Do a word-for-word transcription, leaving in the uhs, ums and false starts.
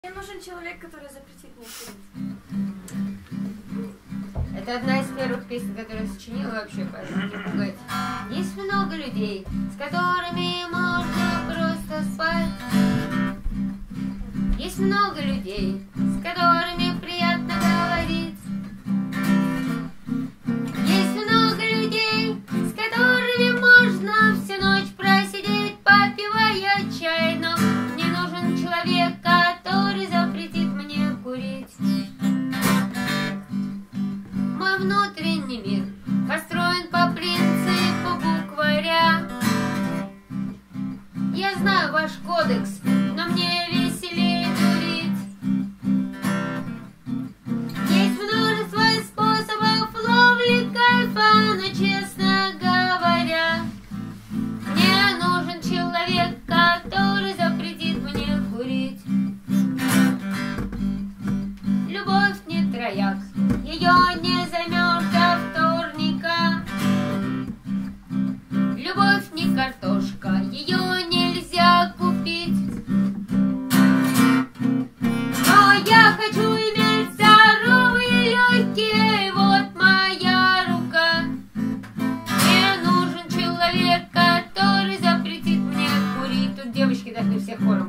Мне нужен человек, который запретит мне курить. Это одна из первых песен, которую я сочинила вообще, поэтому не пугать. Есть много людей, с которыми можно просто спать. Есть много людей, с которыми приятно говорить. Есть много людей, с которыми можно всю ночь просидеть, попивая чай. Но мне нужен человек, который запретит мне курить. Мой внутренний мир построен по принципу букваря. Я знаю ваш кодекс, но мне веселее дурить. Есть множество способов ловли кайфа, но, честно говоря, мне нужен человек, который запретит мне курить. Любовь не трояк, ее не займешь до вторника. Любовь не картошка, ее нельзя купить. Но я хочу иметь здоровые легкие, вот моя рука. Мне нужен человек, который запретит мне курить. Тут девочки должны все хором.